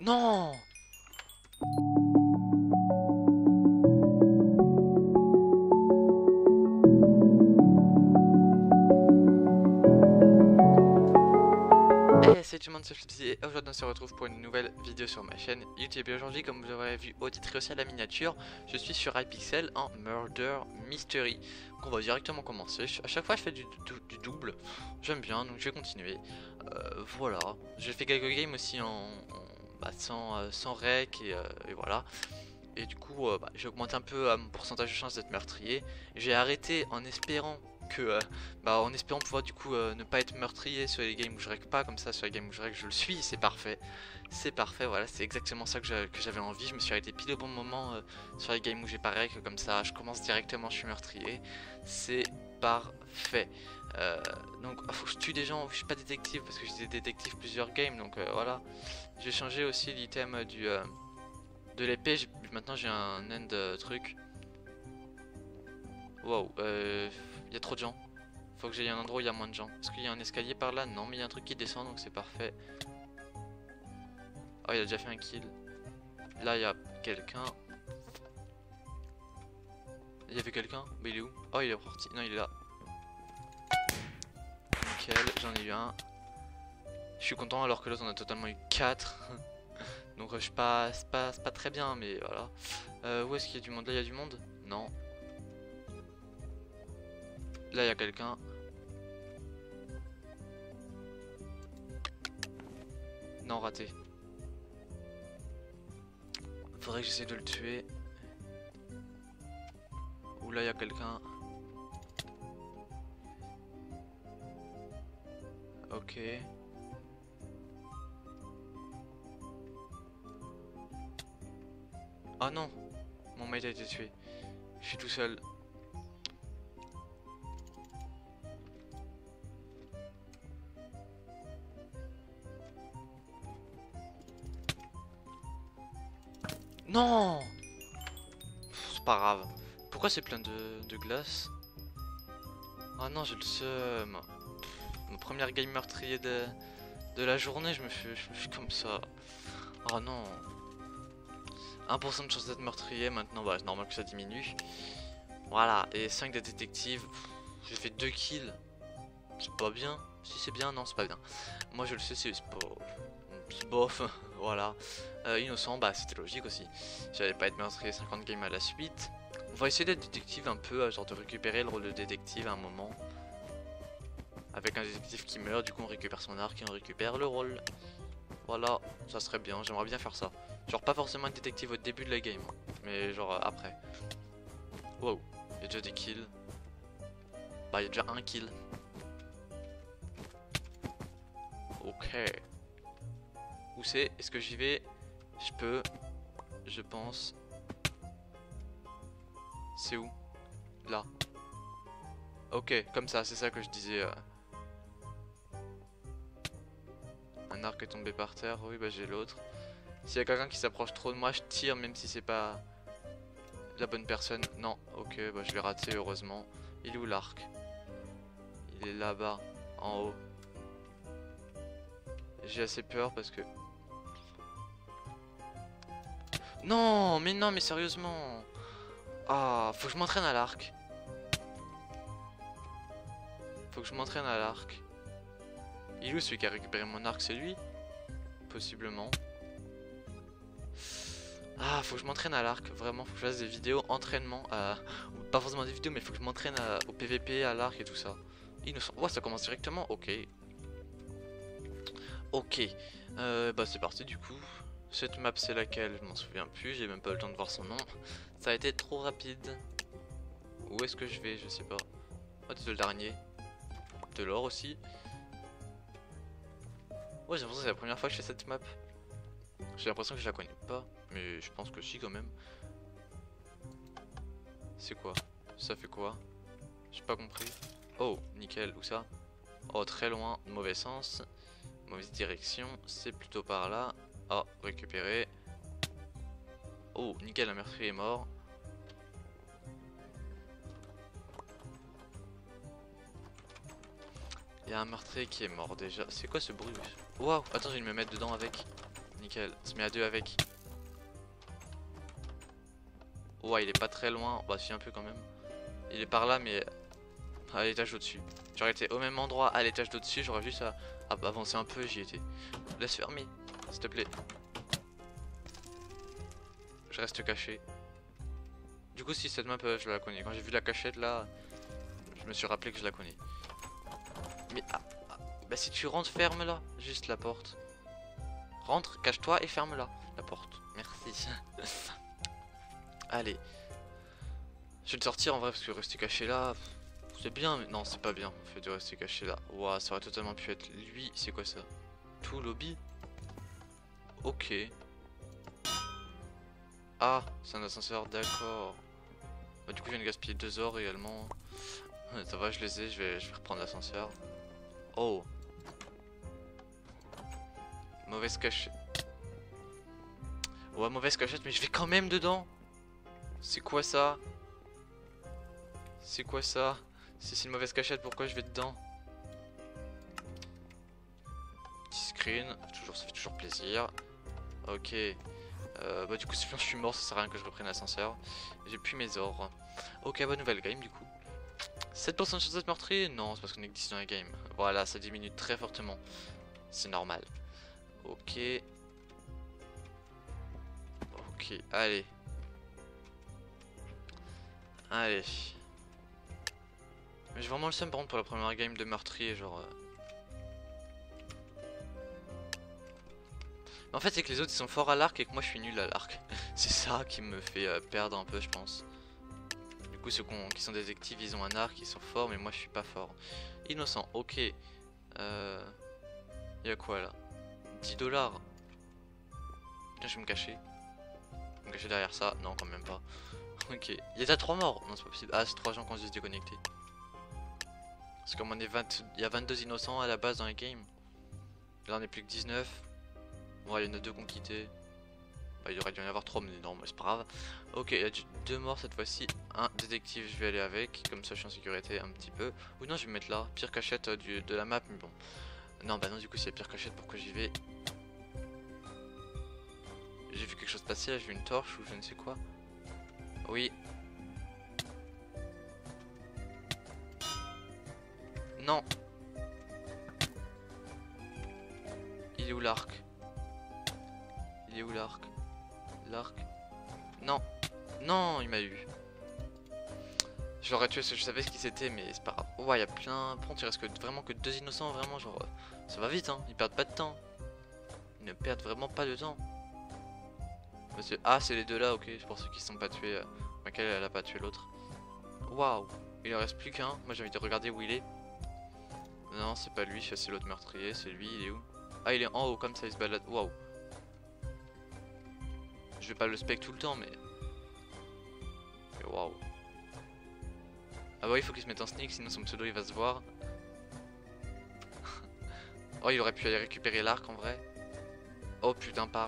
Non! Hey, salut tout le monde, c'est Flipsy et aujourd'hui on se retrouve pour une nouvelle vidéo sur ma chaîne YouTube. Et aujourd'hui, comme vous l'aurez vu au titre et aussi à la miniature, je suis sur Hypixel en Murder Mystery. Donc on va directement commencer. À chaque fois je fais du double, j'aime bien, donc je vais continuer. Voilà, j'ai fait quelques games aussi sans rec et voilà. Et du coup, j'ai augmenté un peu mon pourcentage de chance d'être meurtrier. J'ai arrêté en espérant en espérant pouvoir du coup ne pas être meurtrier sur les games où je règle pas, comme ça sur les games où je règle je le suis, c'est parfait. C'est parfait, voilà, c'est exactement ça que j'avais envie. Je me suis arrêté pile au bon moment sur les games où j'ai pas règle, comme ça je commence directement, je suis meurtrier. C'est parfait. Euh, donc, faut que je tue des gens, je suis pas détective parce que j'étais détective plusieurs games, donc voilà. J'ai changé aussi l'item de l'épée, maintenant j'ai un end truc. Wow, y a trop de gens. Faut que j'aille à un endroit où il y a moins de gens. Est-ce qu'il y a un escalier par là? Non, mais il y a un truc qui descend donc c'est parfait. Oh, il a déjà fait un kill. Là, il y a quelqu'un. Il y avait quelqu'un? Mais il est où? Oh, il est parti. Non, il est là. Nickel, j'en ai eu un. Je suis content alors que l'autre on a totalement eu 4. Donc je suis pas, c'est pas très bien, mais voilà. Où est-ce qu'il y a du monde? Là, il y a du monde? Non. Là, il y a quelqu'un. Non, raté. Faudrait que j'essaie de le tuer. Ou là, il y a quelqu'un. Ok. Ah non, mon mate a été tué. Je suis tout seul. Non! C'est pas grave. Pourquoi c'est plein de glace? Ah non, j'ai le seum. Ma première game meurtrier de la journée, je me fais comme ça. Oh non. 1% de chance d'être meurtrier, maintenant bah c'est normal que ça diminue. Voilà, et 5 de détective. J'ai fait 2 kills. C'est pas bien. Si c'est bien, non c'est pas bien. Moi je le sais, c'est pas... C'est bof, voilà. Innocent, bah c'était logique aussi. J'allais pas être meurtrier 50 games à la suite. On va essayer d'être détective un peu, genre de récupérer le rôle de détective à un moment. Avec un détective qui meurt, du coup on récupère son arc et on récupère le rôle. Voilà, ça serait bien, j'aimerais bien faire ça. Genre pas forcément être détective au début de la game, mais genre après. Wow, il y a déjà des kills. Bah il y a déjà un kill. Ok. Où c'est? Est-ce que j'y vais? Je peux. Je pense. C'est où? Là. Ok, comme ça, c'est ça que je disais. Un arc est tombé par terre, oui bah j'ai l'autre. S'il y a quelqu'un qui s'approche trop de moi, je tire même si c'est pas la bonne personne. Non, ok, bah je l'ai raté heureusement. Il est où l'arc? Il est là-bas, en haut. J'ai assez peur parce que... Non, mais sérieusement. Ah, faut que je m'entraîne à l'arc. Faut que je m'entraîne à l'arc. Il est où celui qui a récupéré mon arc? C'est lui? Possiblement. Ah, faut que je m'entraîne à l'arc, vraiment, faut que je fasse des vidéos entraînement, ou pas forcément des vidéos, mais faut que je m'entraîne au PVP, à l'arc et tout ça. Innocent. Ouais, ça commence directement, ok. Ok, bah c'est parti du coup. Cette map c'est laquelle? Je m'en souviens plus, j'ai même pas eu le temps de voir son nom. Ça a été trop rapide. Où est-ce que je vais? Je sais pas. Oh, c'est le dernier. De l'or aussi. Ouais, j'ai l'impression que c'est la première fois que je fais cette map. J'ai l'impression que je la connais pas, mais je pense que si quand même. C'est quoi? Ça fait quoi? J'ai pas compris. Oh, nickel, où ça? Oh, très loin, mauvais sens. Mauvaise direction, c'est plutôt par là. Oh, récupéré. Oh, nickel, un meurtrier est mort. Il y a un meurtrier qui est mort déjà. C'est quoi ce bruit? Waouh, attends, je vais me mettre dedans avec. nickel. On se met à deux avec. Ouais, il est pas très loin. Bah, si, un peu quand même. Il est par là, mais à l'étage au-dessus. J'aurais été au même endroit à l'étage d'au-dessus, j'aurais juste à avancer un peu, j'y étais. Laisse fermer, s'il te plaît. Je reste caché. Du coup, si cette map, je la connais. Quand j'ai vu la cachette là, je me suis rappelé que je la connais. Mais bah si tu rentres, ferme-la. Juste la porte. Rentre, cache-toi et ferme-la. La porte. Merci. Allez. Je vais le sortir en vrai parce que rester caché là, c'est bien, mais non, c'est pas bien. En fait, de rester caché là. Ouah, ça aurait totalement pu être lui. C'est quoi ça? Tout lobby? Ok. Ah, c'est un ascenseur, d'accord. Bah, du coup, je viens de gaspiller 2 ors également. Ça va, je les ai, je vais reprendre l'ascenseur. Oh. Mauvaise cachette. Ouais, mauvaise cachette, mais je vais quand même dedans. C'est quoi ça? C'est quoi ça? Si c'est une mauvaise cachette, pourquoi je vais dedans? Petit screen, toujours, ça fait toujours plaisir. Ok. Bah du coup si je suis mort, ça sert à rien que je reprenne l'ascenseur. J'ai plus mes ors. Ok, bonne nouvelle game du coup. 7% de chance d'être meurtrier? Non, c'est parce qu'on est 10 dans la game. Voilà, ça diminue très fortement. C'est normal. Ok. Ok, allez. Allez. Mais j'ai vraiment le seum par contre pour la première game de meurtrier, genre... En fait, c'est que les autres ils sont forts à l'arc et que moi je suis nul à l'arc. C'est ça qui me fait perdre un peu, je pense. Du coup, ceux qui sont détectives, ils ont un arc, ils sont forts, mais moi je suis pas fort. Innocent, ok. Y'a quoi là? 10 $. Tiens, je vais me cacher. Me cacher derrière ça. Non, quand même pas. Ok. Il y a déjà 3 morts. Non, c'est pas possible. Ah, c'est 3 gens qui ont juste déconnecté. Parce qu'on est 20. Il y a 22 innocents à la base dans les games. Là, on est plus que 19. Bon, il y en a 2 qui ont quitté. Bah, il aurait dû y en avoir 3, mais non, mais c'est pas grave. Ok, il y a 2 morts cette fois-ci. Un détective, je vais aller avec. Comme ça, je suis en sécurité un petit peu. Ou non, je vais me mettre là. Pire cachette de la map, mais bon. Non, bah non, du coup, c'est la pire cachette. Pourquoi j'y vais? J'ai vu quelque chose passer là, j'ai vu une torche ou je ne sais quoi. Oui. Non. Il est où l'arc? Il est où l'arc? L'arc? Non. Non, il m'a eu. Je l'aurais tué parce que je savais ce qui c'était, mais c'est pas grave. Ouais, il y a plein. Par contre, il reste vraiment que 2 innocents, vraiment, genre. Ça va vite, hein. Ils perdent pas de temps. Ils ne perdent vraiment pas de temps. Ah, c'est les deux là, ok. C'est pour ceux qui sont pas tués. Laquelle elle a pas tué l'autre. Waouh. Il en reste plus qu'un. Moi, j'ai envie de regarder où il est. Non, c'est pas lui, c'est l'autre meurtrier. C'est lui, il est où? Ah, il est en haut, comme ça, il se balade. Waouh. Je vais pas le spec tout le temps, mais waouh. Ah bah, il faut qu'il se mette en sneak, sinon son pseudo il va se voir. Oh, il aurait pu aller récupérer l'arc en vrai. Oh putain, part.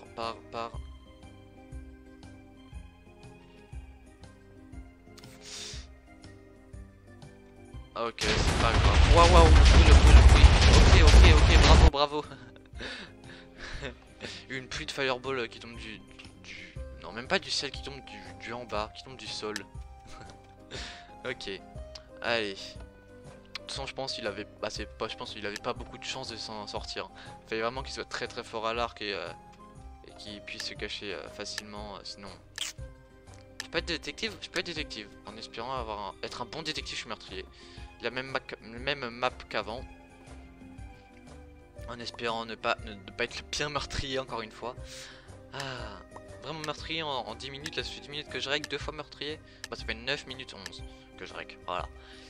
Ok, c'est pas grave. Waouh, waouh, le bruit. Ok, bravo. Une pluie de fireball qui tombe du... Non, même pas du ciel, qui tombe du en bas, qui tombe du sol. Ok, allez. De toute façon, je pense qu'il avait... Bah, c'est pas... Je pense qu'il avait pas beaucoup de chance de s'en sortir. Il fallait vraiment qu'il soit très fort à l'arc et qu'il puisse se cacher facilement, sinon... Je peux être détective? Je peux être détective, en espérant être un bon détective, je suis meurtrier. La même map qu'avant. En espérant ne pas être le pire meurtrier encore une fois. Ah, vraiment meurtrier en 10 minutes, là ça fait 10 minutes que je règle, 2 fois meurtrier. Bah ça fait 9 minutes 11 que je règle, voilà.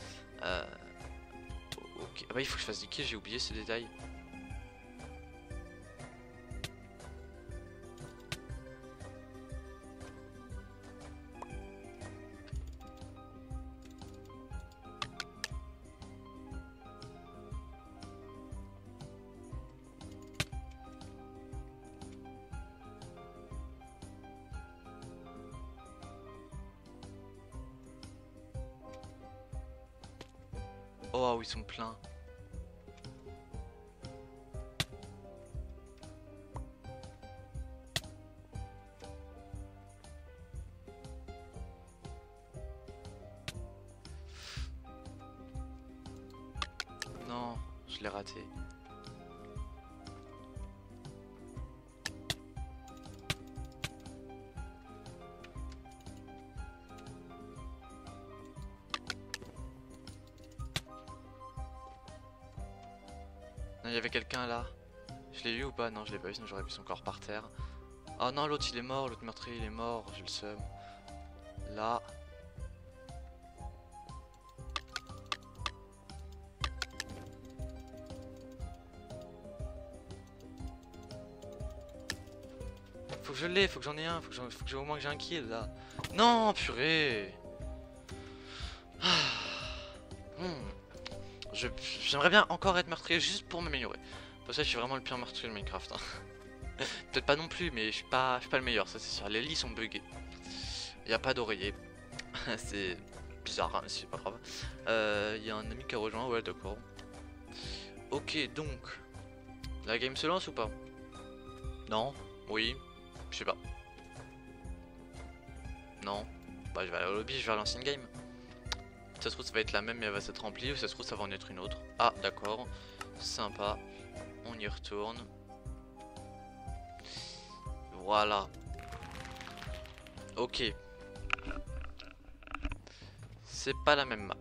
Ok, ah bah il faut que je fasse des kills, j'ai oublié ce détail. Oh, ils sont pleins. je l'ai raté. Non, il y avait quelqu'un là. Je l'ai vu ou pas? Non, je l'ai pas vu, sinon j'aurais vu son corps par terre. Oh non, l'autre il est mort, l'autre meurtrier il est mort, j'ai le seum. Là. Faut que je l'ai, faut que j'en ai un, faut que j'ai au moins que j'ai un kill là. Non, purée. Ah. J'aimerais bien encore être meurtrier juste pour m'améliorer. Pour ça, je suis vraiment le pire meurtrier de Minecraft. Hein. Peut-être pas non plus, mais je suis pas le meilleur, ça c'est sûr. Les lits sont buggés. Y a pas d'oreiller. C'est bizarre, hein, c'est pas grave. Y a un ami qui a rejoint, ouais, d'accord. Ok, donc. La game se lance ou pas? Non? Oui? Je sais pas. Non? Bah, je vais aller au lobby, je vais relancer une game. Ça se trouve, ça va être la même, mais elle va s'être remplie. Ou ça se trouve, ça va en être une autre. Ah, d'accord. Sympa. On y retourne. Voilà. Ok. C'est pas la même map.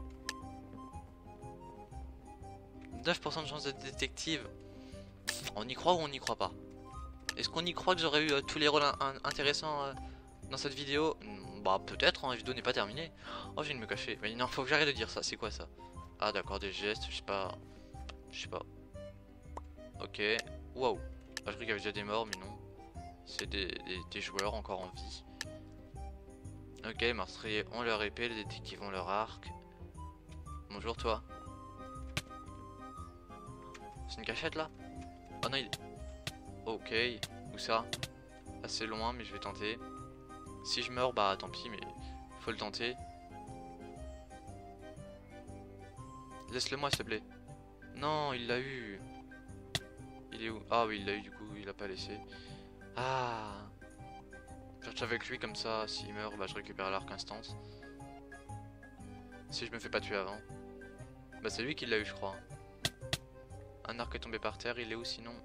9% de chance d'être détective. On y croit ou on n'y croit pas? Est-ce qu'on y croit que j'aurais eu tous les rôles intéressants dans cette vidéo? Bah peut-être, hein, la vidéo n'est pas terminée. Oh, je viens de me cacher. Mais non, faut que j'arrête de dire ça. C'est quoi ça? Ah d'accord, des gestes, je sais pas. Je sais pas. Ok. Waouh. Ah, je croyais qu'il y avait déjà des morts, mais non. C'est des joueurs encore en vie. Ok, les meurtriers ont leur épée, les détectives ont leur arc. Bonjour toi. C'est une cachette là? Oh non, il... Ok, où ça? Assez loin, mais je vais tenter. Si je meurs, bah tant pis, mais faut le tenter. Laisse-le moi s'il te plaît. Non, il l'a eu. Il est où? Ah oui, il l'a eu du coup, il a pas laissé. Ah. Je reste avec lui comme ça, s'il meurt, bah je récupère l'arc instant. Si je me fais pas tuer avant. Bah c'est lui qui l'a eu je crois. Un arc est tombé par terre, il est où sinon?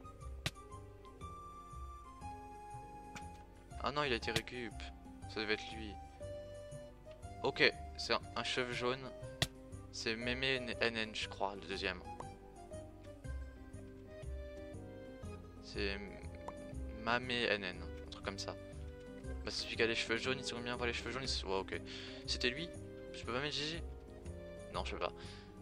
Ah non, il a été récup. Ça devait être lui. Ok, c'est un cheveu jaune. C'est Mémé NN je crois, le deuxième. C'est Mamé NN, un truc comme ça. Bah c'est celui qui a les cheveux jaunes, il se bien voir les cheveux jaunes, ouais ok. C'était lui? Je peux pas mettre GG? Non je peux pas.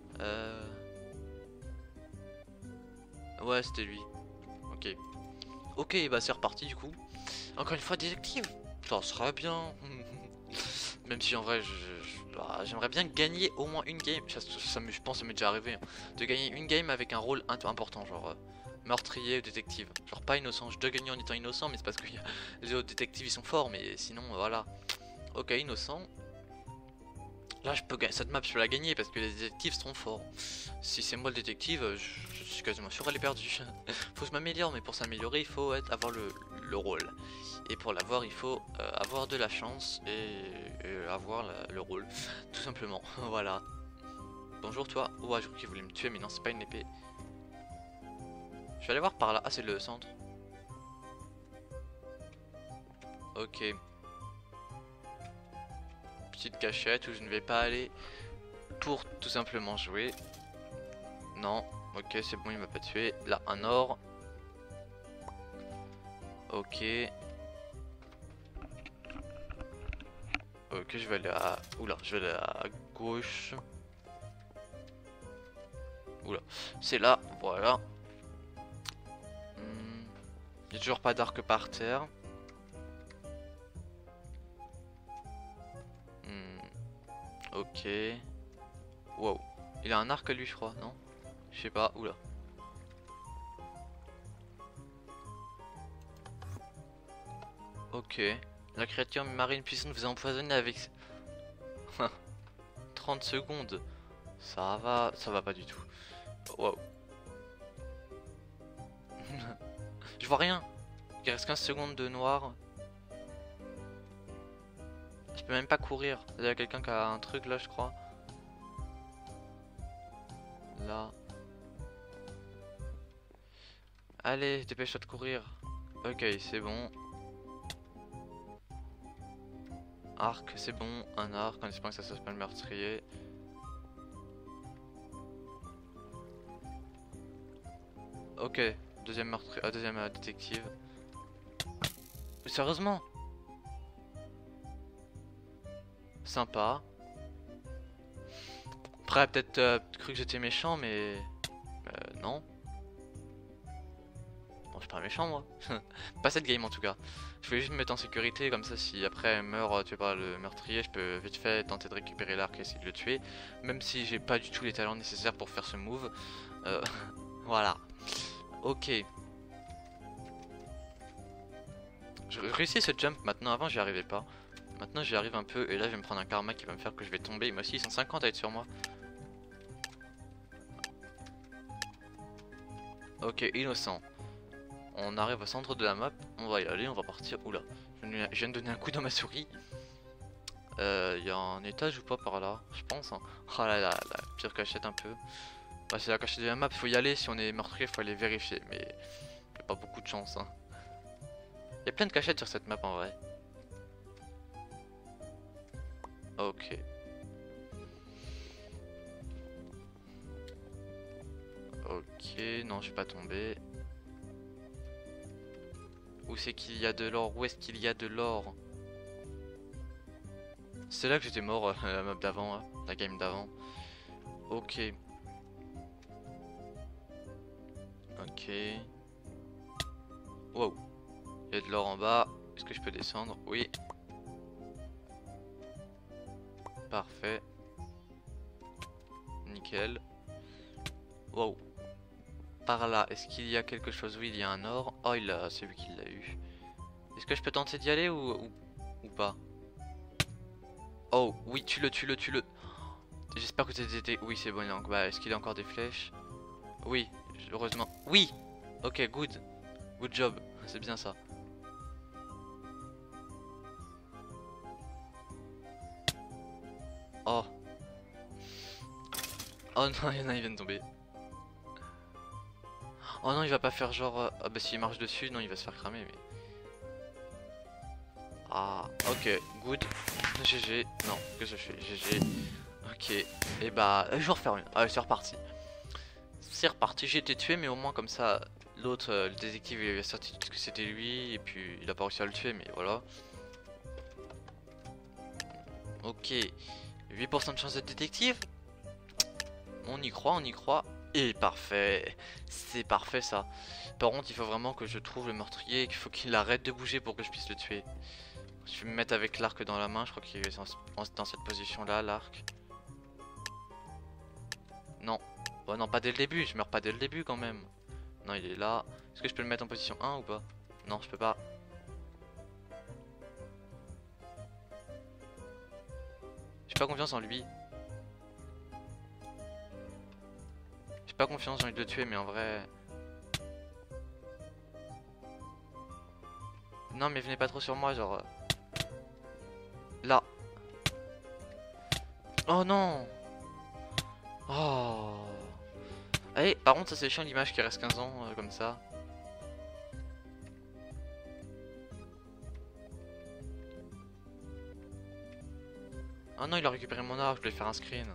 Ouais c'était lui. Ok. Ok bah c'est reparti du coup. Encore une fois détective. Ça sera bien. Même si en vrai j'aimerais bien gagner au moins une game. Je pense que ça m'est déjà arrivé. Hein, de gagner une game avec un rôle important. Genre meurtrier ou détective. Genre pas innocent. Je dois gagner en étant innocent mais c'est parce que les autres détectives ils sont forts. Mais sinon voilà. Ok innocent. Là je peux gagner. Cette map je peux la gagner parce que les détectives sont forts. Si c'est moi le détective je suis quasiment sûr elle est perdue. Faut se m'améliorer mais pour s'améliorer il faut avoir le rôle. Et pour l'avoir il faut avoir de la chance et avoir le rôle. Tout simplement. Voilà. Bonjour toi. Ouais je crois qu'il voulait me tuer mais non c'est pas une épée. Je vais aller voir par là. Ah c'est le centre. Ok. Petite cachette où je ne vais pas aller pour tout simplement jouer. Non. Ok c'est bon il m'a pas tué. Là un or. Ok. Ok je vais aller à... Oula je vais aller à gauche. Oula c'est là voilà. Il n'y a toujours pas d'arc par terre. Ok. Wow. Il a un arc lui je crois, non? Je sais pas, oula. Ok. La créature marine puissante vous a empoisonné avec 30 secondes. Ça va pas du tout. Wow. Je vois rien. Il reste 15 secondes de noir. Je peux même pas courir. Il y a quelqu'un qui a un truc là je crois. Là. Allez, dépêche-toi de courir. Ok, c'est bon. Arc, c'est bon. Un arc, en espérant que ça soit pas le meurtrier. Ok, deuxième meurtrier, deuxième détective. Mais sérieusement? Sympa. Après, peut-être cru que j'étais méchant, mais non. Bon, je suis pas méchant, moi. Pas cette game en tout cas. Je voulais juste me mettre en sécurité, comme ça, si après elle meurt, tu sais pas, le meurtrier, je peux vite fait tenter de récupérer l'arc et essayer de le tuer. Même si j'ai pas du tout les talents nécessaires pour faire ce move. Voilà. Ok. Je réussis ce jump maintenant, avant j'y arrivais pas. Maintenant j'y arrive un peu et là je vais me prendre un karma qui va me faire que je vais tomber. Moi aussi ils sont 50 à être sur moi. Ok, innocent. On arrive au centre de la map, on va y aller, on va partir. Oula, je viens de donner un coup dans ma souris. Y a un étage ou pas par là? Je pense. Hein. Oh là là, la pire cachette un peu. Bah, c'est la cachette de la map, faut y aller. Si on est meurtrier, faut aller vérifier. Mais y a pas beaucoup de chance. Hein. Y a plein de cachettes sur cette map en vrai. Ok. Ok, non, je vais pas tomber. Où c'est qu'il y a de l'or? Où est-ce qu'il y a de l'or? C'est là que j'étais mort, la map d'avant, hein, la game d'avant. Ok. Ok. Wow. Il y a de l'or en bas. Est-ce que je peux descendre? Oui. Parfait. Nickel. Wow. Par là, est-ce qu'il y a quelque chose? Oui, il y a un or. Oh, c'est lui qui l'a eu. Est-ce que je peux tenter d'y aller ou pas? Oh, oui, tue-le, tue-le, tue-le. J'espère que t'es... Oui, c'est bon, donc, bah, est-ce qu'il y a encore des flèches? Oui, heureusement. Oui! Ok, good. Good job. C'est bien ça. Oh. Oh non, il y en a, ils viennent tomber. Oh non, il va pas faire genre... Ah bah s'il marche dessus, non, il va se faire cramer, mais... Ah, ok, good. GG. Non, que je fais? GG. Ok. Et bah, je vais en refaire une. Ah, c'est reparti. C'est reparti, j'ai été tué, mais au moins comme ça, l'autre, le détective, il avait certitude que c'était lui, et puis il a pas réussi à le tuer, mais voilà. Ok. 8% de chance d'être détective. On y croit, on y croit. Et parfait. C'est parfait ça. Par contre, il faut vraiment que je trouve le meurtrier et qu'il faut qu'il arrête de bouger pour que je puisse le tuer. Je vais me mettre avec l'arc dans la main, je crois qu'il est dans cette position là, l'arc. Non. Oh non, pas dès le début, je meurs pas dès le début quand même. Non, il est là. Est-ce que je peux le mettre en position 1 ou pas? Non, je peux pas. J'ai pas confiance en lui. J'ai pas confiance, j'ai envie de le tuer, mais en vrai... Non, mais venez pas trop sur moi, genre... Là. Oh non. Oh. Allez, par contre, ça c'est chiant l'image qui reste 15 ans, comme ça. Oh non, il a récupéré mon arc, je voulais faire un screen.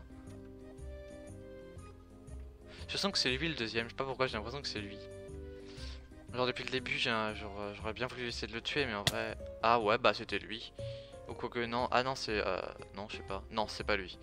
Je sens que c'est lui le deuxième, je sais pas pourquoi, j'ai l'impression que c'est lui. Genre depuis le début, j'aurais bien voulu essayer de le tuer, mais en vrai... Ah ouais, bah c'était lui. Ou quoi que non, ah non c'est... Non, je sais pas. Non, c'est pas lui.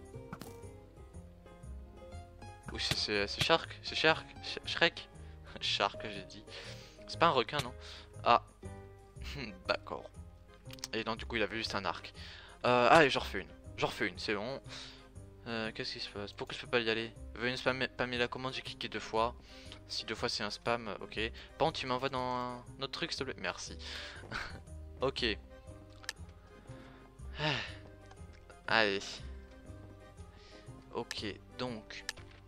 Ou c'est Shark? C'est Shark? Shrek? Shark, j'ai dit. C'est pas un requin, non? Ah. D'accord. Et non, du coup, il avait juste un arc. Allez, j'en refais une. J'en refais une, c'est bon. Qu'est-ce qui se passe? Pourquoi je peux pas y aller? Veuillez spammer la commande, j'ai cliqué 2 fois. Si 2 fois c'est un spam, ok. Par contre, tu m'envoies dans un autre truc, s'il te plaît. Merci. Ok. Allez. Ok, donc.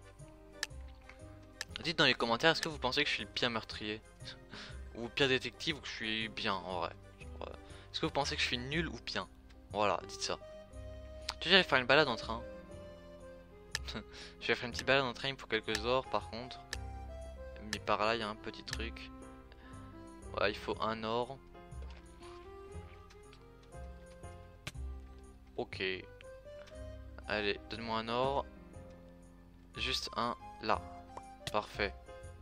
Dites dans les commentaires, est-ce que vous pensez que je suis le pire meurtrier? Ou pire détective, ou que je suis bien en vrai? Est-ce que vous pensez que je suis nul ou bien? Voilà, dites ça. Tu sais, j'allais faire une balade en train. Je vais faire une petite balade en train, pour quelques ors par contre. Mais par là il y a un petit truc. Ouais, il faut un or. Ok. Allez, donne-moi un or. Juste un là. Parfait.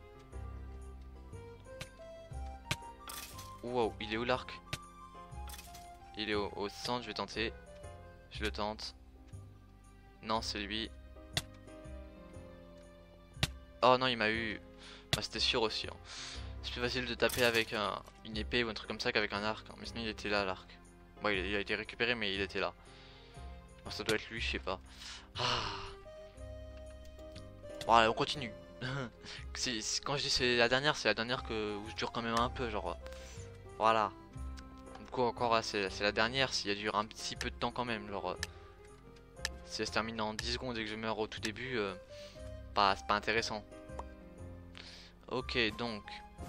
Wow, il est où l'arc? Il est au centre, je vais tenter. Je le tente. Non, c'est lui. Oh non, il m'a eu. Bah, c'était sûr aussi. Hein. C'est plus facile de taper avec une épée ou un truc comme ça qu'avec un arc. Hein. Mais sinon, il était là, l'arc. Bon, il a été récupéré, mais il était là. Bon, ça doit être lui, je sais pas. Ah. Bon, allez, on continue. Quand je dis c'est la dernière que où je dure quand même un peu, genre. Voilà. Du coup, encore, c'est la dernière. S'il y a dure un petit peu de temps quand même, genre. Si elle se termine en 10 secondes et que je meurs au tout début, c'est pas intéressant. Ok, donc.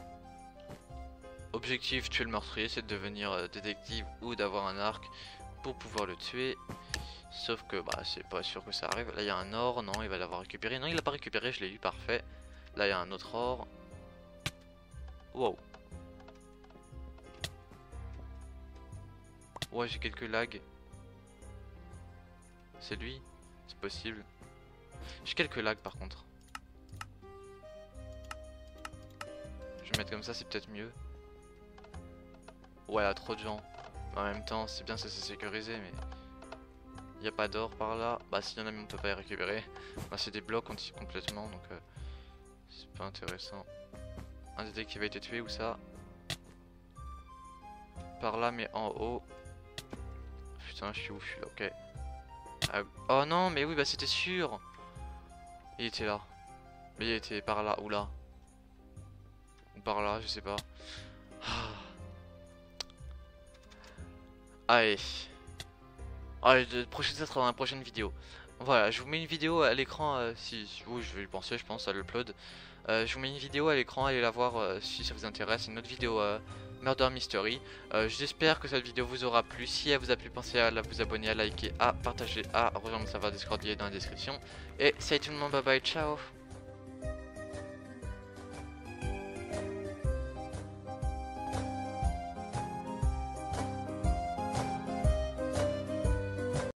Objectif tuer le meurtrier, c'est de devenir détective ou d'avoir un arc pour pouvoir le tuer. Sauf que bah c'est pas sûr que ça arrive. Là il y a un or, non il va l'avoir récupéré. Non il l'a pas récupéré, je l'ai eu, parfait. Là il y a un autre or. Wow. Ouais j'ai quelques lags. C'est lui? C'est possible. J'ai quelques lags par contre. Je vais mettre comme ça, c'est peut-être mieux. Ouais, il y a trop de gens. En même temps, c'est bien, ça c'est sécurisé, mais il n'y a pas d'or par là. Bah, s'il y en a, mais on peut pas les récupérer. Bah, c'est des blocs complètement, donc c'est pas intéressant. Un détective a été tué, où ça? Par là, mais en haut. Putain, je suis où? Je suis là, ok. Ah, oh non, mais oui, bah c'était sûr. Il était là. Mais il était par là, ou là. Ou par là, je sais pas. Ah. Allez. Allez, ça sera dans la prochaine vidéo. Voilà, je vous mets une vidéo à l'écran, oui, je vais y penser, je pense, à l'upload. Je vous mets une vidéo à l'écran, allez la voir si ça vous intéresse, une autre vidéo Murder Mystery. J'espère que cette vidéo vous aura plu. Si elle vous a plu, pensez à vous abonner, à liker, à partager, à rejoindre mon serveur Discord, il est dans la description. Et salut tout le monde, bye bye, ciao.